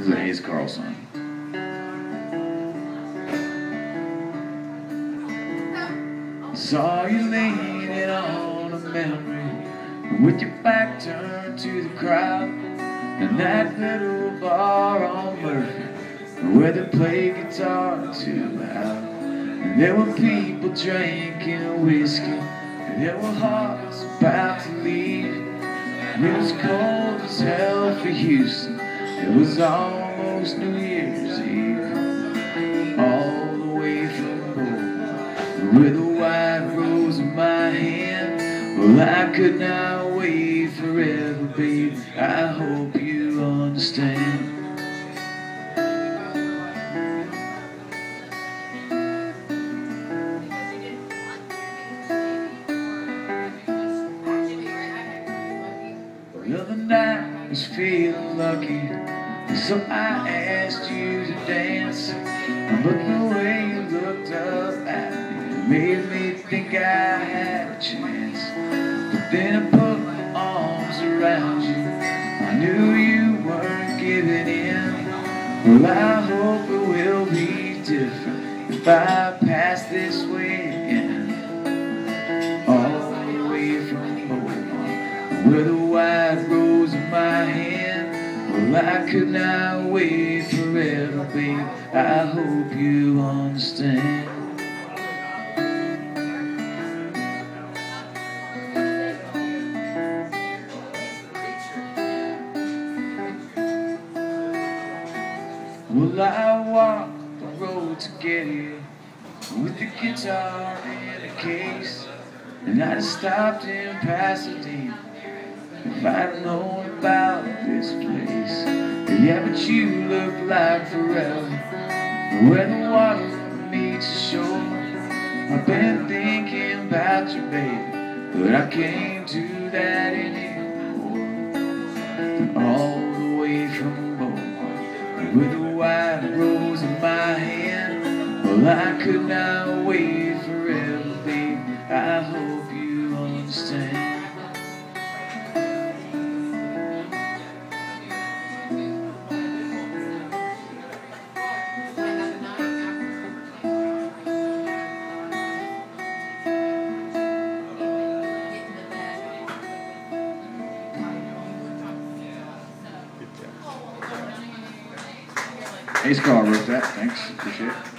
This is a Hayes Carll song. Saw you leaning on a memory with your back turned to the crowd, and that little bar on Murphy where they play guitar too loud. And there were people drinking whiskey, and there were hearts about to leave. And it was cold as hell for Houston. It was almost New Year's Eve. All the way from Boulder, with a white rose in my hand. Well, I could not wait forever, babe. I hope you understand. The other night was feeling lucky, so I asked you to dance. But the way you looked up at me made me think I had a chance. But then I put my arms around you, I knew you weren't giving in. Well, I hope it will be different if I pass this way again. All the way from Beaumont, with a white rose in my hand. Well, I could not wait forever, babe. I hope you understand. Well, I walked the road to get here with the guitar in a case, and I just stopped in Pasadena if I'd known about this place. Yeah, but you look like forever, where the water meets the shore. I've been thinking about you, baby, but I can't do that anymore. And all the way from Beaumont, with a white rose in my hand. Well, I could not wait forever, babe. I hope you understand. Hayes Carll wrote that. Thanks. Appreciate it.